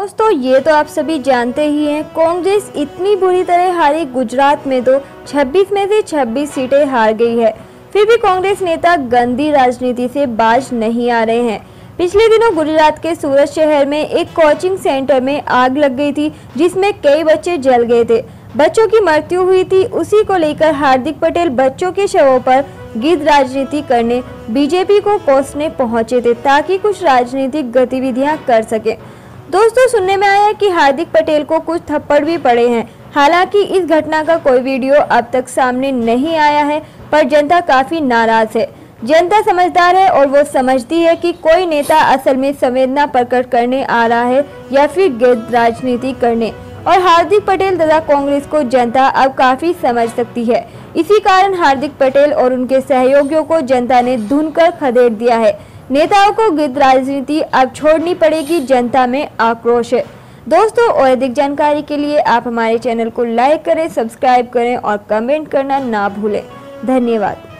दोस्तों ये तो आप सभी जानते ही हैं, कांग्रेस इतनी बुरी तरह हारी गुजरात में तो 26 में से 26 सीटें हार गई है। फिर भी कांग्रेस नेता गंदी राजनीति से बाज नहीं आ रहे हैं। पिछले दिनों गुजरात के सूरत शहर में एक कोचिंग सेंटर में आग लग गई थी, जिसमें कई बच्चे जल गए थे। बच्चों की मृत्यु हुई थी। उसी को लेकर हार्दिक पटेल बच्चों के शवों पर गिद्ध राजनीति करने बीजेपी को कोसने पहुंचे थे, ताकि कुछ राजनीतिक गतिविधियां कर सके। दोस्तों सुनने में आया कि हार्दिक पटेल को कुछ थप्पड़ भी पड़े हैं। हालांकि इस घटना का कोई वीडियो अब तक सामने नहीं आया है, पर जनता काफी नाराज है। जनता समझदार है और वो समझती है कि कोई नेता असल में संवेदना प्रकट करने आ रहा है या फिर गिद्ध राजनीति करने, और हार्दिक पटेल तथा कांग्रेस को जनता अब काफी समझ सकती है। इसी कारण हार्दिक पटेल और उनके सहयोगियों को जनता ने धुन कर खदेड़ दिया है। नेताओं को गिद्ध राजनीति अब छोड़नी पड़ेगी, जनता में आक्रोश है। दोस्तों और अधिक जानकारी के लिए आप हमारे चैनल को लाइक करें, सब्सक्राइब करें और कमेंट करना ना भूलें। धन्यवाद।